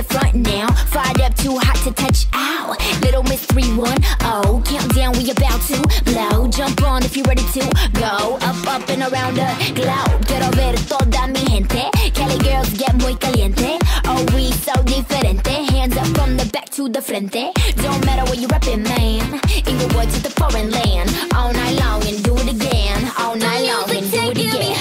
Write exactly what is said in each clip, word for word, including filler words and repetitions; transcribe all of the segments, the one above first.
the front now. Fired up, too hot to touch out. Little Miss three one oh, countdown, we about to blow. Jump on if you're ready to go. Up, up and around the globe. Quiero ver toda mi gente. Cali girls get muy caliente. Oh, we so diferente. Hands up from the back to the frente. Don't matter where you reppin', man. Inglewood to the foreign land. All night long and do it again. All night long and do it again.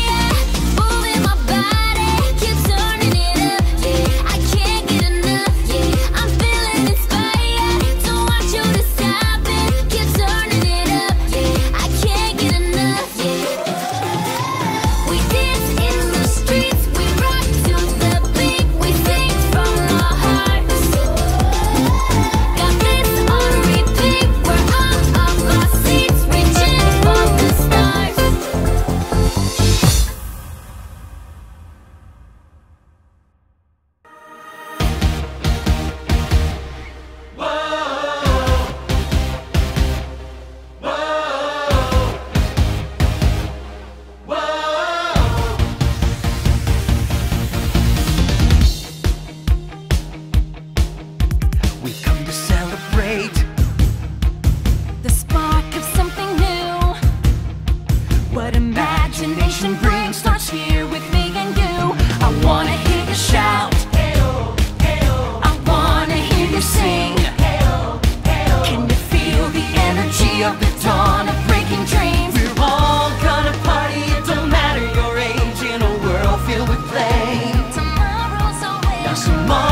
Imagination brings starts here with me and you. I wanna hear you shout. I wanna hear you sing. Can you feel the energy of the dawn of breaking dreams? We're all gonna party, it don't matter your age, in a world filled with play. Tomorrow's always. Now tomorrow